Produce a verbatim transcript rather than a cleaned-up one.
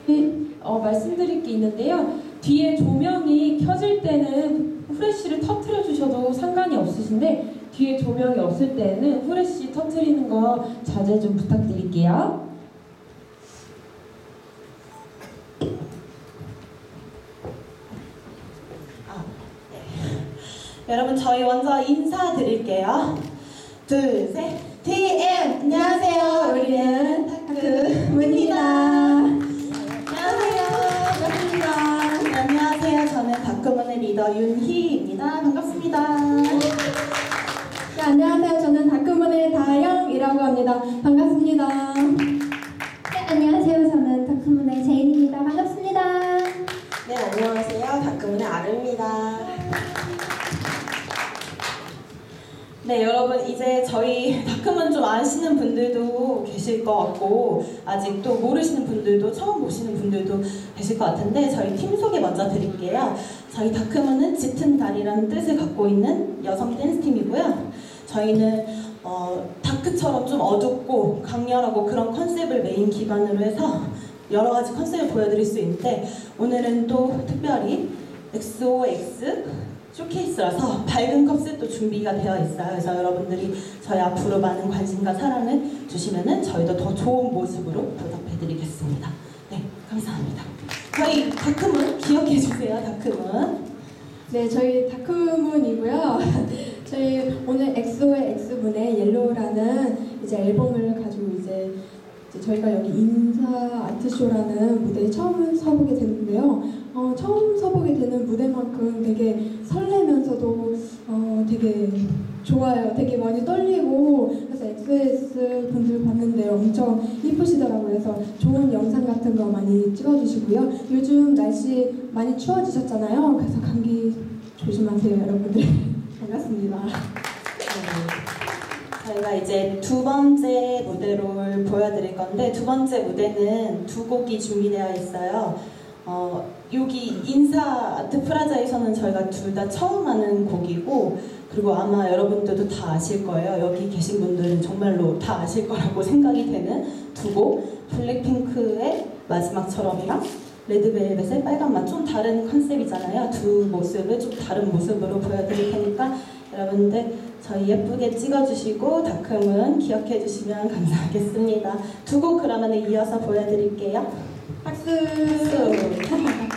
어, 말씀드릴 게 있는데요. 뒤에 조명이 켜질 때는 후레쉬를 터트려 주셔도 상관이 없으신데 뒤에 조명이 없을 때는 후레쉬 터트리는 거 자제 좀 부탁드릴게요. 아, 네. 여러분 저희 먼저 인사드릴게요. 둘, 셋. 티엠 안녕하세요. 우리는 다크문입니다. 안녕하세요. 반갑습니다. 네, 안녕하세요. 저는 다크문의 리더 윤희입니다. 반갑습니다. 네, 안녕하세요. 저는 다크문의 다영이라고 합니다. 반갑습니다. 네, 안녕하세요. 저는 다크문의 제인입니다. 반갑습니다. 네, 안녕하세요. 다크문의 아르입니다. 네, 여러분 이제 저희 다크문 좀 아시는 분들도 계실 것 같고 아직 또 모르시는 분들도 처음 보시는 분들도 계실 것 같은데 저희 팀 소개 먼저 드릴게요. 저희 다크문은 짙은 달이라는 뜻을 갖고 있는 여성 댄스 팀이고요. 저희는 어, 다크처럼 좀 어둡고 강렬하고 그런 컨셉을 메인 기반으로 해서 여러 가지 컨셉을 보여드릴 수 있는데 오늘은 또 특별히 엑스오엑스 쇼케이스라서 밝은 컵셋도 준비가 되어 있어요. 그래서 여러분들이 저희 앞으로 많은 관심과 사랑을 주시면은 저희도 더 좋은 모습으로 보답해드리겠습니다. 네, 감사합니다. 저희 다크문 기억해 주세요. 다크문. 네, 저희 다크문이고요. 저희 오늘 엑소의 엑스문의 옐로우라는 이제 앨범을 가지고 이제, 이제 저희가 여기 인사 아트쇼라는 무대에 처음 서보게 됐는데요. 어, 처음 서보게 되는 무대만큼 되게 설레면서도 어, 되게 좋아요. 되게 많이 떨리고 그래서 엑스에스 분들 봤는데 엄청 이쁘시더라고요. 그래서 좋은 영상 같은 거 많이 찍어주시고요. 요즘 날씨 많이 추워지셨잖아요. 그래서 감기 조심하세요, 여러분들. 반갑습니다. 네. 저희가 이제 두 번째 무대를 보여드릴 건데 두 번째 무대는 두 곡이 준비되어 있어요. 어, 여기 인사 아트 프라자에서는 저희가 둘 다 처음 하는 곡이고 그리고 아마 여러분들도 다 아실 거예요. 여기 계신 분들은 정말로 다 아실 거라고 생각이 되는 두 곡 블랙핑크의 마지막처럼이랑 레드벨벳의 빨간맛 좀 다른 컨셉이잖아요. 두 모습을 좀 다른 모습으로 보여드릴 테니까 여러분들 저희 예쁘게 찍어주시고 다크문 기억해 주시면 감사하겠습니다. 두 곡 그러면 이어서 보여드릴게요. 박수!